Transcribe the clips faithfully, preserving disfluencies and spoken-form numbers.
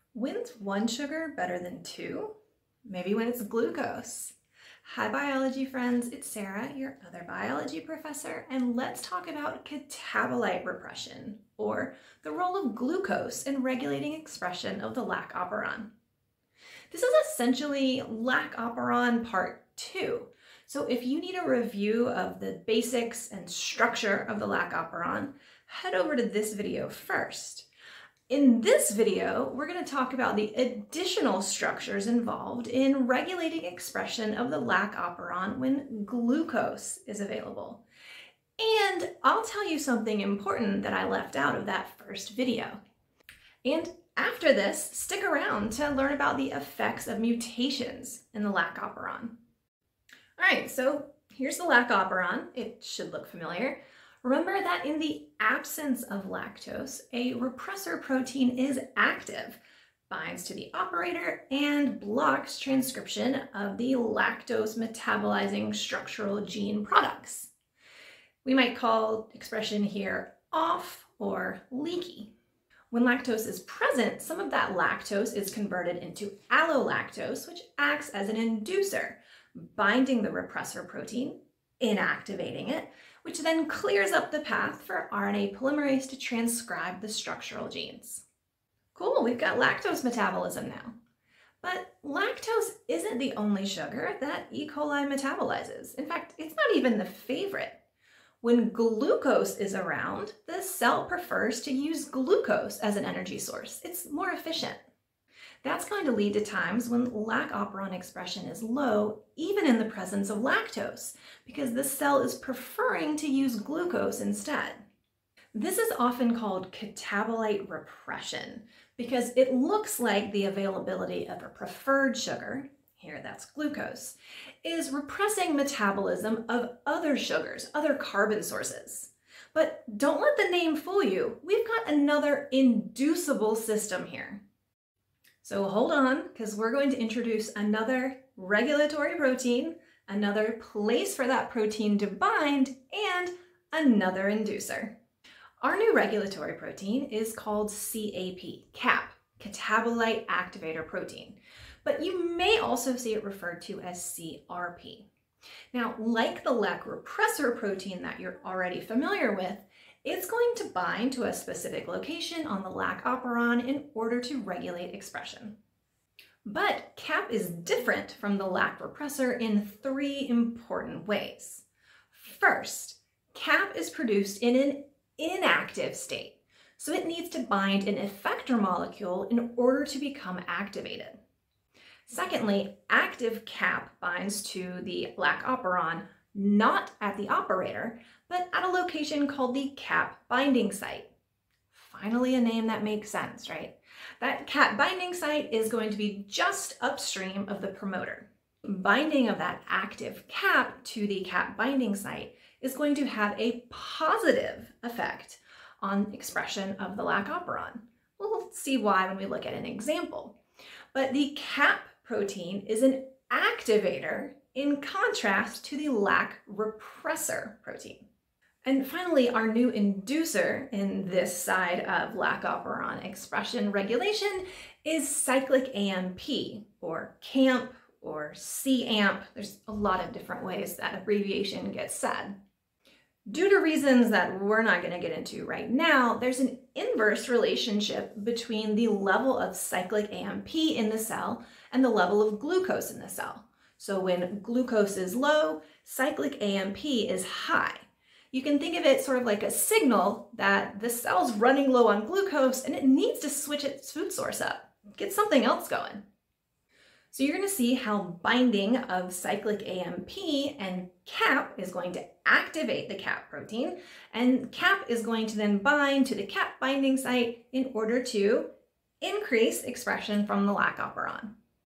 When's one sugar better than two? Maybe when it's glucose. Hi biology friends, it's Sarah, your other biology professor, and let's talk about catabolite repression, or the role of glucose in regulating expression of the Lac Operon. This is essentially Lac Operon part two. So if you need a review of the basics and structure of the Lac Operon, head over to this video first. In this video, we're going to talk about the additional structures involved in regulating expression of the Lac Operon when glucose is available. And I'll tell you something important that I left out of that first video. And after this, stick around to learn about the effects of mutations in the Lac Operon. All right, so here's the Lac Operon. It should look familiar. Remember that in the absence of lactose, a repressor protein is active, binds to the operator, and blocks transcription of the lactose metabolizing structural gene products. We might call expression here off or leaky. When lactose is present, some of that lactose is converted into allolactose, which acts as an inducer, binding the repressor protein, inactivating it, which then clears up the path for R N A polymerase to transcribe the structural genes. Cool, we've got lactose metabolism now. But lactose isn't the only sugar that E. coli metabolizes. In fact, it's not even the favorite. When glucose is around, the cell prefers to use glucose as an energy source. It's more efficient. That's going to lead to times when Lac Operon expression is low, even in the presence of lactose, because the cell is preferring to use glucose instead. This is often called catabolite repression, because it looks like the availability of a preferred sugar, here that's glucose, is repressing metabolism of other sugars, other carbon sources. But don't let the name fool you. We've got another inducible system here. So hold on, because we're going to introduce another regulatory protein, another place for that protein to bind, and another inducer. Our new regulatory protein is called C A P, CAP, Catabolite Activator Protein, but you may also see it referred to as C R P. Now, like the Lac repressor protein that you're already familiar with, it's going to bind to a specific location on the Lac Operon in order to regulate expression. But CAP is different from the Lac repressor in three important ways. First, CAP is produced in an inactive state, so it needs to bind an effector molecule in order to become activated. Secondly, active CAP binds to the Lac Operon not at the operator, but at a location called the CAP binding site. Finally, a name that makes sense, right? That CAP binding site is going to be just upstream of the promoter. Binding of that active CAP to the CAP binding site is going to have a positive effect on expression of the Lac Operon. We'll see why when we look at an example. But the CAP protein is an activator in contrast to the Lac repressor protein. And finally, our new inducer in this side of Lac Operon expression regulation is cyclic A M P, or CAMP, or C AMP. There's a lot of different ways that abbreviation gets said. Due to reasons that we're not going to get into right now, there's an inverse relationship between the level of cyclic A M P in the cell and the level of glucose in the cell. So when glucose is low, cyclic A M P is high. You can think of it sort of like a signal that the cell's running low on glucose and it needs to switch its food source up, get something else going. So you're going to see how binding of cyclic A M P and CAP is going to activate the CAP protein, and CAP is going to then bind to the CAP binding site in order to increase expression from the Lac Operon.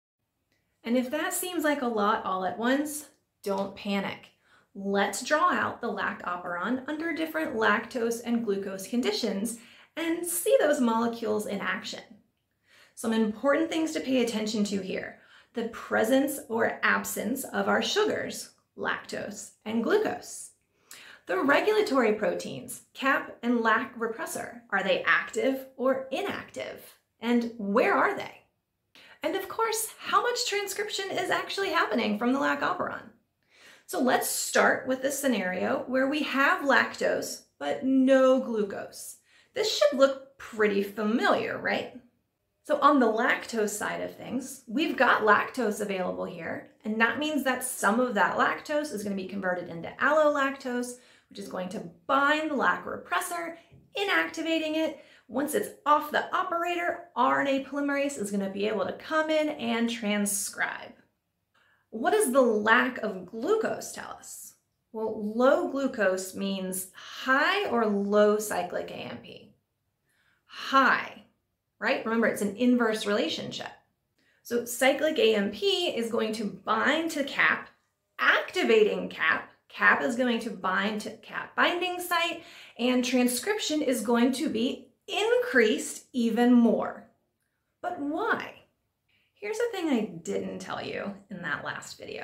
And if that seems like a lot all at once, don't panic. Let's draw out the Lac Operon under different lactose and glucose conditions and see those molecules in action. Some important things to pay attention to here: the presence or absence of our sugars, lactose and glucose. The regulatory proteins, CAP and Lac repressor, are they active or inactive? And where are they? And of course, how much transcription is actually happening from the Lac Operon? So let's start with this scenario where we have lactose, but no glucose. This should look pretty familiar, right? So on the lactose side of things, we've got lactose available here, and that means that some of that lactose is going to be converted into allolactose, which is going to bind the Lac repressor, inactivating it. Once it's off the operator, R N A polymerase is going to be able to come in and transcribe. What does the lack of glucose tell us? Well, low glucose means high or low cyclic A M P. High, right? Remember, it's an inverse relationship. So cyclic A M P is going to bind to CAP, activating CAP. CAP is going to bind to CAP binding site, and transcription is going to be increased even more. But why? Here's a thing I didn't tell you in that last video.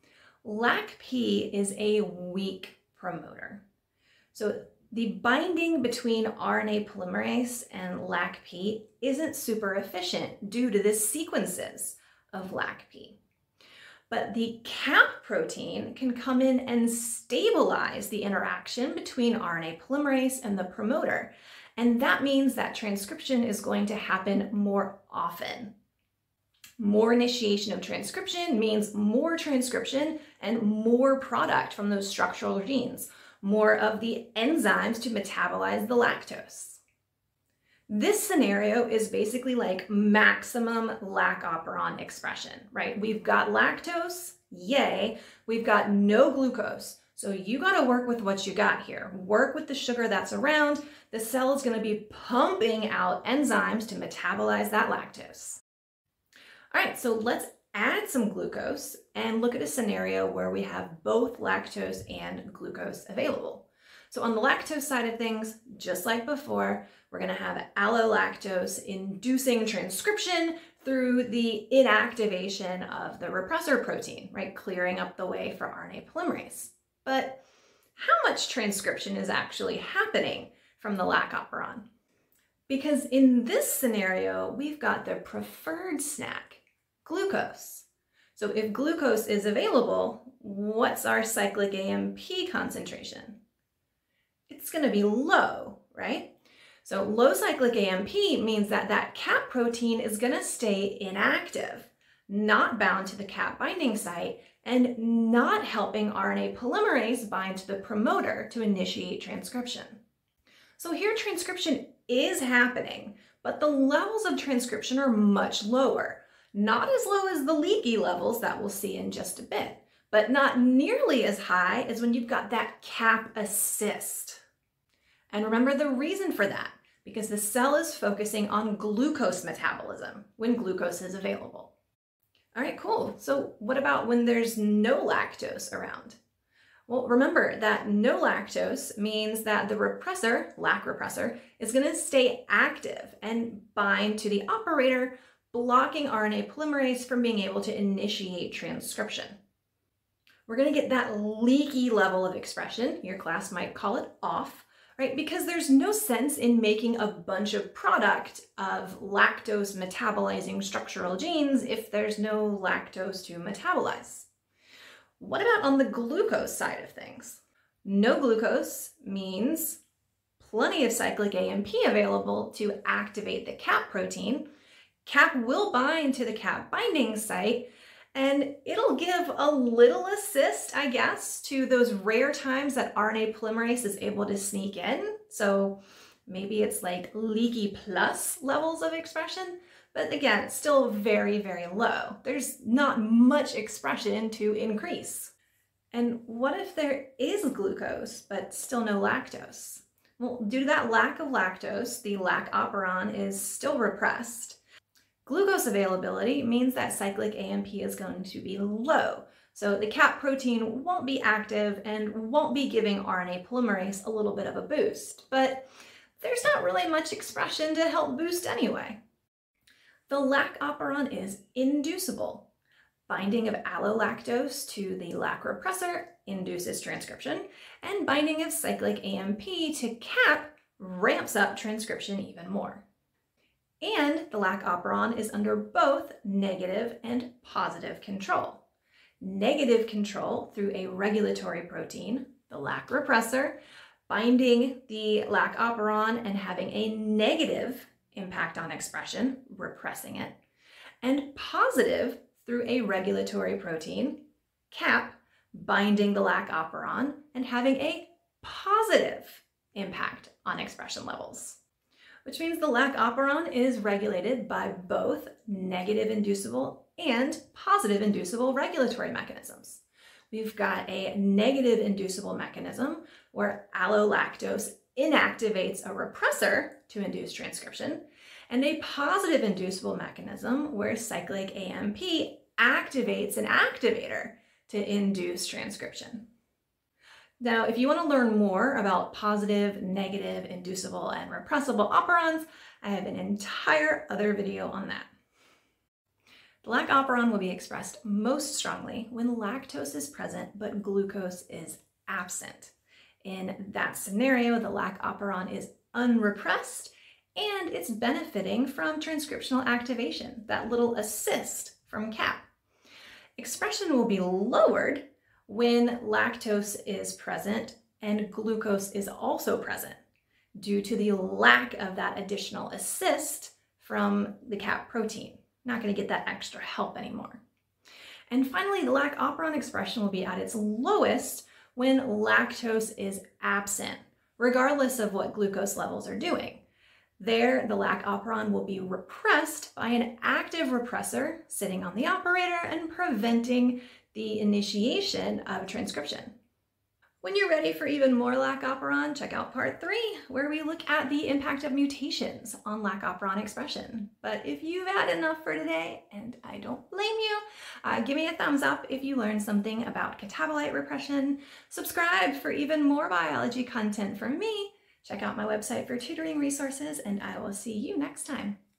lacP is a weak promoter. So the binding between R N A polymerase and lacP isn't super efficient due to the sequences of lacP. But the CAP protein can come in and stabilize the interaction between R N A polymerase and the promoter. And that means that transcription is going to happen more often. More initiation of transcription means more transcription and more product from those structural genes, more of the enzymes to metabolize the lactose. This scenario is basically like maximum Lac Operon expression, right? We've got lactose, yay. We've got no glucose. So you got to work with what you got here. Work with the sugar that's around. The cell is going to be pumping out enzymes to metabolize that lactose. All right, so let's add some glucose and look at a scenario where we have both lactose and glucose available. So on the lactose side of things, just like before, we're going to have allolactose inducing transcription through the inactivation of the repressor protein, right? Clearing up the way for R N A polymerase. But how much transcription is actually happening from the Lac Operon? Because in this scenario, we've got the preferred snack, glucose. So if glucose is available, what's our cyclic A M P concentration? It's going to be low, right? So low cyclic A M P means that that CAP protein is going to stay inactive, not bound to the CAP binding site, and not helping R N A polymerase bind to the promoter to initiate transcription. So here transcription is happening, but the levels of transcription are much lower. Not as low as the leaky levels that we'll see in just a bit, but not nearly as high as when you've got that CAP assist. And remember the reason for that, because the cell is focusing on glucose metabolism when glucose is available. All right, cool. So what about when there's no lactose around? Well, remember that no lactose means that the repressor, Lac repressor, is going to stay active and bind to the operator, blocking R N A polymerase from being able to initiate transcription. We're going to get that leaky level of expression, your class might call it off, right? Because there's no sense in making a bunch of product of lactose metabolizing structural genes if there's no lactose to metabolize. What about on the glucose side of things? No glucose means plenty of cyclic A M P available to activate the CAP protein. CAP will bind to the CAP binding site, and it'll give a little assist, I guess, to those rare times that R N A polymerase is able to sneak in. So maybe it's like leaky plus levels of expression, but again, still very, very low. There's not much expression to increase. And what if there is glucose, but still no lactose? Well, due to that lack of lactose, the Lac Operon is still repressed. Glucose availability means that cyclic A M P is going to be low. So the CAP protein won't be active and won't be giving R N A polymerase a little bit of a boost, but there's not really much expression to help boost anyway. The Lac Operon is inducible. Binding of allolactose to the Lac repressor induces transcription, and binding of cyclic A M P to CAP ramps up transcription even more. And the Lac Operon is under both negative and positive control. Negative control through a regulatory protein, the Lac repressor, binding the Lac Operon and having a negative impact on expression, repressing it, and positive through a regulatory protein, cap, binding the Lac Operon and having a positive impact on expression levels. Which means the Lac Operon is regulated by both negative inducible and positive inducible regulatory mechanisms. We've got a negative inducible mechanism where allolactose inactivates a repressor to induce transcription, and a positive inducible mechanism where cyclic A M P activates an activator to induce transcription. Now, if you want to learn more about positive, negative, inducible, and repressible operons, I have an entire other video on that. The Lac Operon will be expressed most strongly when lactose is present but glucose is absent. In that scenario, the Lac Operon is unrepressed and it's benefiting from transcriptional activation, that little assist from cap. Expression will be lowered when lactose is present and glucose is also present due to the lack of that additional assist from the cap protein. Not going to get that extra help anymore. And finally, the Lac Operon expression will be at its lowest when lactose is absent, regardless of what glucose levels are doing. There, the Lac Operon will be repressed by an active repressor sitting on the operator and preventing the initiation of transcription. When you're ready for even more Lac Operon, check out part three, where we look at the impact of mutations on Lac Operon expression. But if you've had enough for today, and I don't blame you, uh, give me a thumbs up if you learned something about catabolite repression. Subscribe for even more biology content from me. Check out my website for tutoring resources, and I will see you next time.